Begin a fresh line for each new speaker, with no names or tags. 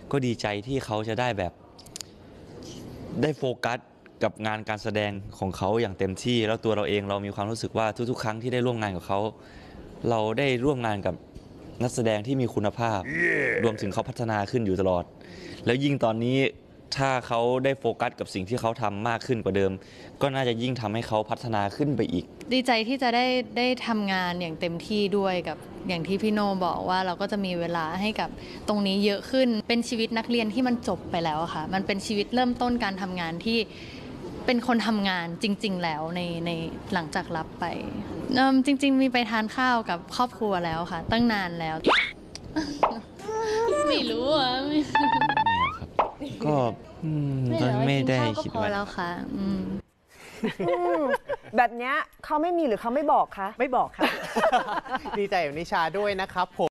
ก็ดีใจที่เขาจะได้แบบได้โฟกัสกับงานการแสดงของเขาอย่างเต็มที่แล้วตัวเราเองเรามีความรู้สึกว่าทุกๆครั้งที่ได้ร่วมงานกับเขาเราได้ร่วมงานกับนักแสดงที่มีคุณภาพ รวมถึงเขาพัฒนาขึ้นอยู่ตลอดแล้วยิ่งตอนนี้ถ้าเขาได้โฟกัสกับสิ่งที่เขาทำมากขึ้นกว่าเดิมก็น่าจะยิ่งทำให้เขาพัฒนาขึ้นไปอีก
ดีใจที่จะได้ทำงานอย่างเต็มที่ด้วยกับอย่างที่พี่โน่บอกว่าเราก็จะมีเวลาให้กับตรงนี้เยอะขึ้นเป็นชีวิตนักเรียนที่มันจบไปแล้วค่ะมันเป็นชีวิตเริ่มต้นการทำงานที่เป็นคนทำงานจริงๆแล้วในหลังจากรับไปจริงๆมีไปทานข้าวกับครอบครัวแล้วค่ะตั้งนานแล้วไม่รู้อ่ะ
ก็ไม่ได้คิดว่า
แล้วค่ะ
แบบนี้เขาไม่มีหรือเขาไม่บอกคะ
ไม่บอกค่ะ ดีใจกับนิชาด้วยนะครับผม